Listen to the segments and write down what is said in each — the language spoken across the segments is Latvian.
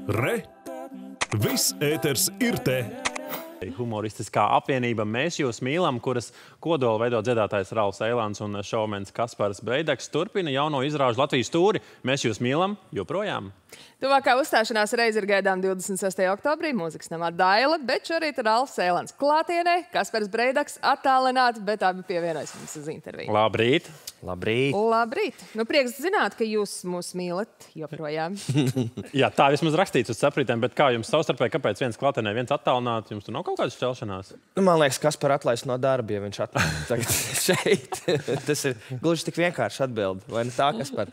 Re! Viss ēters ir te! Humoristiskā apvienība Mēs jūs mīlam, kuras kodolu veido dziedātājs Ralfs Eilāns un šovmenis Kaspars Breidaks, turpina jauno izrāžu Latvijas tūri Mēs jūs mīlam joprojām. Tuvākā uzstāšanās reize ir gaidām 26. oktobrī mūzikas namā Daila, bet šorīt Ralfs Eilāns klātienē, Kaspars Breidaks attālināti, bet abi pievienojas mums uz interviju. Labrīt! Labrīt! Labrīt! Nu, prieks zināt, ka jūs mūs mīlat joprojām. Jā, tā vismaz rakstīts uz saprītēm, bet kā jums savstarpēji, kāpēc viens klātienē, viens attālināts? Jums tur nav kaut kādas šķelšanās? Nu, man liekas, Kaspar atlaist no darba, ja viņš atnāk tagad šeit. Tas ir gluži tik vienkārši atbildi. Vai ne tā, Kaspar?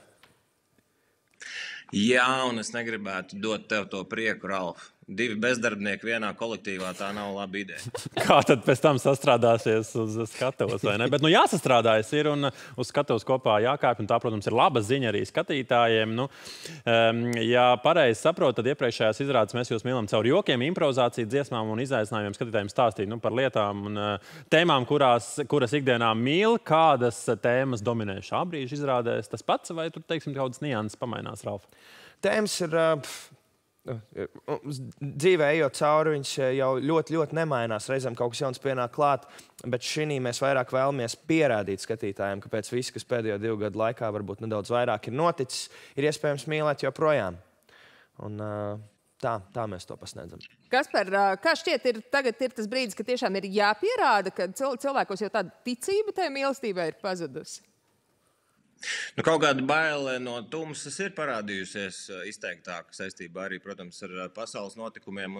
Jā, un es negribētu dot tev to prieku, Ralf. 2 bezdarbnieki vienā kolektīvā, tā nav laba ideja. Kā tad pēc tam sastrādāsies uz skatuves, vai ne? Bet, nu, jāsastrādājas ir un uz skatuves kopā jākāpj, un tā, protams, ir laba ziņa arī skatītājiem. Nu, ja pareizi saprot, tad iepriekšējās izrādes Mēs jūs mīlam caur jokiem, improvizāciju, dziesmām un izaicinājumiem skatītājiem stāstīt par lietām un tēmām, kuras ikdienā mīl. Kādas tēmas dominē šā brīža izrādēs? Tas pats, vai tur, teiksim, kādas nianses pamainās, Ralf? Tēmas ir... Dzīvē ejot cauri, viņš jau ļoti nemainās. Reizēm kaut kas jauns pienāk klāt, bet šī mēs vairāk vēlamies pierādīt skatītājiem, ka pēc visu, kas pēdējo 2 gadu laikā varbūt nedaudz vairāk ir noticis, ir iespējams mīlēt joprojām. Un tā mēs to pasniedzam. Kaspar, kā šķiet, tagad ir tas brīdis, ka tiešām ir jāpierāda, ka cilvēkos jau tāda ticība tai mīlestībai ir pazudusi? Nu, kaut kāda baile no tumsas ir parādījusies izteiktāk saistībā arī, protams, ar pasaules notikumiem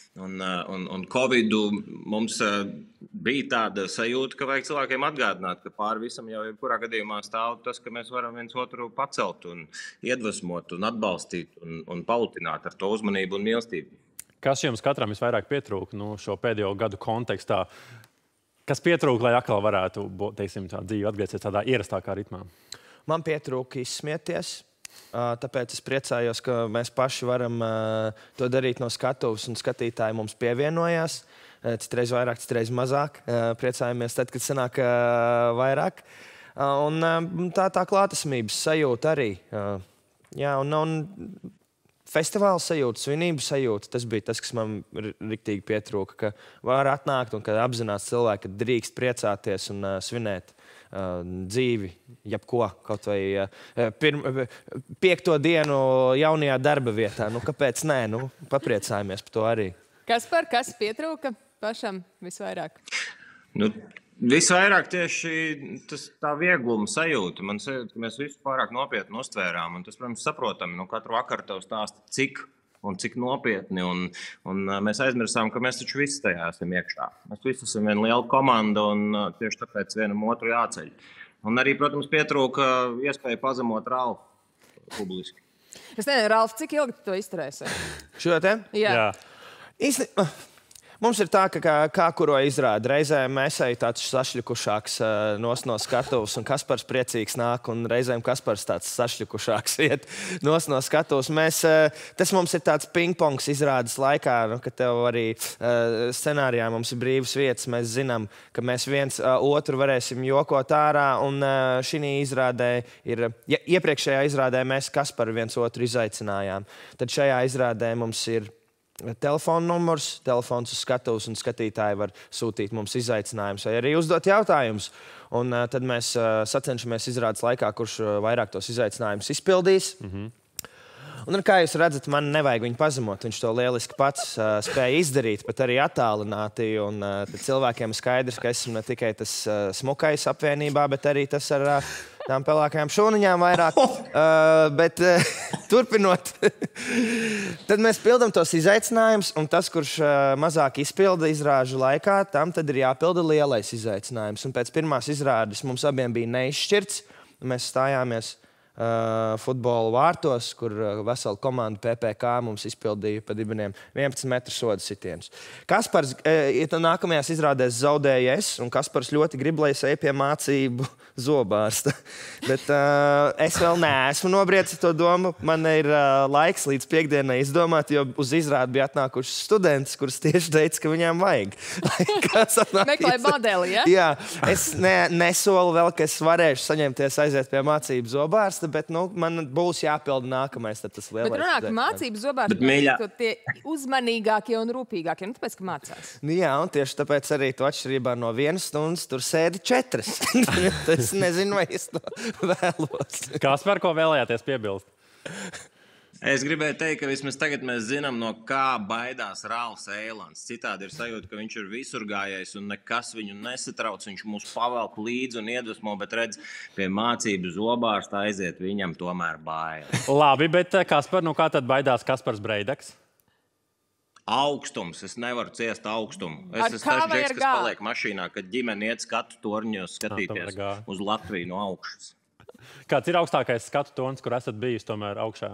un Covidu. Mums bija tāda sajūta, ka vajag cilvēkiem atgādināt, ka pāri visam jau jebkurā gadījumā stāv tas, ka mēs varam viens otru pacelt un iedvesmot un atbalstīt un palutināt ar to uzmanību un mīlestību. Kas jums katram visvairāk pietrūka šo pēdējo gadu kontekstā? Kas pietrūka, lai atkal varētu, teiksim, tā dzīve atgriezties tādā ierastākā ritmā? Man pietrūka izsmieties, tāpēc es priecājos, ka mēs paši varam to darīt no skatuves, un skatītāji mums pievienojās. Citreiz vairāk, citreiz mazāk. Priecājamies tad, kad sanāk vairāk. Un tā klātesamības sajūta arī. Jā, un festivāla sajūta, svinību sajūta, tas bija tas, kas man riktīgi pietrūka, ka var atnākt un ka apzinās cilvēki, ka drīkst priecāties un svinēt dzīvi, jebko, kaut vai 5. dienu jaunajā darba vietā. Nu, kāpēc nē? Nu, papriecājamies par to arī. Kaspar, kas pietrūka pašam visvairāk? Nu, visvairāk tieši tā viegluma sajūta. Man sajūta, ka mēs visu pārāk nopietni uztvērām. Un tas, protams, saprotami. Nu, katru vakaru tev stāsta, cik nopietni. Un mēs aizmirsām, ka mēs taču visi tajā esam iekšā. Mēs visi esam viena liela komanda un tieši tāpēc vienam otru jāceļ. Un arī, protams, pietrūka iespēja pazemot Ralfu publiski. Es nezinu, Ralf, cik ilgi tu to izturēsi? Šo te? Jā. Mums ir tā, ka kā kuro izrāda. Reizēm mēs ejam tāds sašļukušāks no skatuves, un Kaspars priecīgs nāk, un reizēm Kaspars tāds sašļukušāks iet no skatuves. Tas mums ir tāds pingpongs izrādes laikā, ka tev arī scenārijā mums ir brīvas vietas. Mēs zinām, ka mēs viens otru varēsim jokot ārā, un šī izrādē ir, ja iepriekšējā izrādē mēs Kasparu viens otru izaicinājām, tad šajā izrādē mums ir telefona numurs, telefons uz skatuves, un skatītāji var sūtīt mums izaicinājumus vai arī uzdot jautājumus. Un tad mēs sacenšamies izrādes laikā, kurš vairāk tos izaicinājumus izpildīs. Un, kā jūs redzat, man nevajag viņu pazemot. Viņš to lieliski pats spēja izdarīt, pat arī attālināti. Un tad cilvēkiem skaidrs, ka esmu ne tikai tas smukais apvienībā, bet arī tas ar tām pelākajām šūniņām vairāk. Bet turpinot, tad mēs pildam tos izaicinājumus, un tas, kurš mazāk izpilda izrāžu laikā, tam tad ir jāpilda lielais izaicinājums. Un pēc pirmās izrādes mums abiem bija neizšķirts. Mēs stājāmies futbola vārtos, kur vesela komanda PPK mums izpildīja pa dibeniem 11 metru soda sitienus. Kaspars, nākamajās izrādēs zaudēja es, un Kaspars ļoti grib, lai es eju pie mācību zobārsta. Bet es vēl neesmu nobriedis to domu. Man ir laiks līdz piekdienai izdomāt, jo uz izrādi bija atnākušas studentes, kuras tieši teica, ka viņām vajag. Meklē modeli, ja? Jā, es nesolu vēl, ka es varēšu saņemties aiziet pie mācību zobārsta, bet man būs jāpilda nākamais. Tas Bet runāt, mācību zobārsti ir tie uzmanīgākie un rūpīgākie. Tāpēc, ka mācās. Jā, un tieši tāpēc arī tu atšķirībā no 1 stundas tur sēdi 4. Es nezinu, vai es to vēlos. Kas par ko vēlējāties piebilst? Es gribēju teikt, ka vismaz tagad mēs zinām, no kā baidās Ralfs Eilants. Citādi ir sajūta, ka viņš ir visur gājējis un nekas viņu nesatrauc. Viņš mūs pavelk līdzi un iedvesmo, bet redz, pie mācību zobārsta aiziet viņam tomēr bail. Labi, bet Kaspar, kā tad baidās Kaspars Breidaks? Augstums. Es nevaru ciest augstumu. Es esmu tas džeks, kas paliek mašīnā, kad ģimene iet skatu torņos skatīties uz Latviju no augšas. Kāds ir augstākais skatu tornis, kur esat bijis tomēr augšā?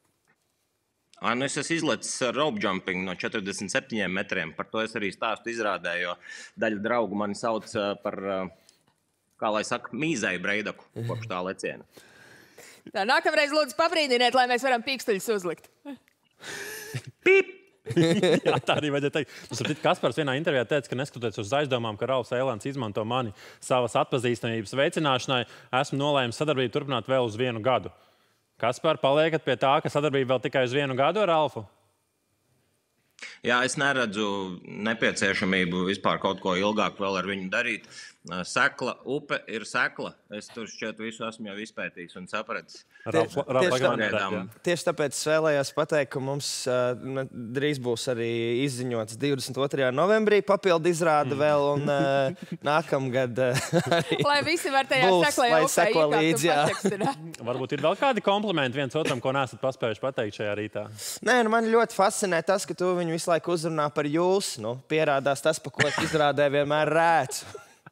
Es esmu izlecis rope jumping no 47 metriem. Par to es arī stāstu izrādē, jo daļa draugu mani sauc par, kā lai saka, mīzēju Breidaku kopš tā leciena. Tā, nākamreiz lūdzu pabrīdiniet, lai mēs varam pīkstuļus uzlikt. Pip! Jā, tā arī vajadzēja teikt. Kaspars vienā intervijā teica, ka neskatoties uz aizdomām, ka Ralfs Eilants izmanto mani savas atpazīstamības veicināšanai, esmu nolēmis sadarbību turpināt vēl uz 1 gadu. Kaspar, paliekat pie tā, ka sadarbība vēl tikai uz 1 gadu ar Ralfu? Jā, es neredzu nepieciešamību vispār kaut ko ilgāk vēl ar viņu darīt. Sekla upe ir sekla. Es tur šķiet visu esmu jau izpētījis un sapratis. Tieši tāpēc es vēlējos pateikt, ka mums drīz būs arī izziņots 22. novembrī papildu izrāde vēl un nākamgad arī lai visi var tajā seko līdzi. Varbūt ir vēl kādi komplimenti viens otram, ko neesat paspējuši pateikt šajā rītā? Nē, man ļoti fascinē tas, ka tu viņu visu laiku uzrunā par jūs. Pierādās tas, pa ko es izrādē vienmēr rēcu.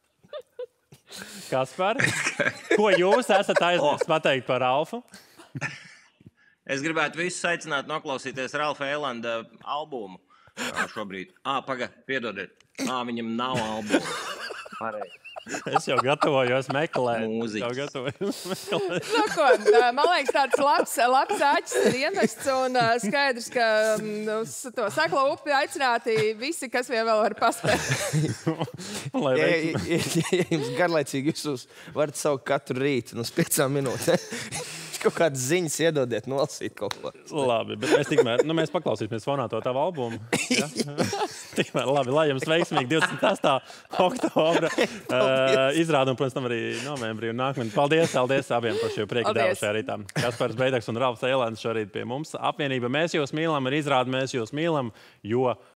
Kaspar, ko jūs esat aizmirsis pateikt par Ralfu? Es gribētu visus aicināt noklausīties Ralfa Eilanda albumu šobrīd. Piedodiet. Viņam nav albumu. Pareizi. Es jau gatavojos meklēt. Mūzikas. Man liekas, tāds labs āķis ir iemests un skaidrs, ka uz to seklo upi aicināti visi, kas vien vēl var paspēt. Ja jums garlaicīgi jūs varat saukt katru rītu uz 5 minūtēm. Kaut kādas ziņas iedodiet, nolasīt kaut ko. Labi, bet mēs tikmēr, mēs paklausīsimies fonā to tavu albumu. Ja? Tikmēr, labi, lai jums veiksmīgi 28. oktobra izrāda un, protams, tam arī novembrī un nākamēn. Paldies abiem par šo prieku devu šajā rītā. Kaspars Breidaks un Ralfs Eilants šorīt pie mums. Apvienība Mēs jūs mīlam, ar izrādi Mēs jūs mīlam, jo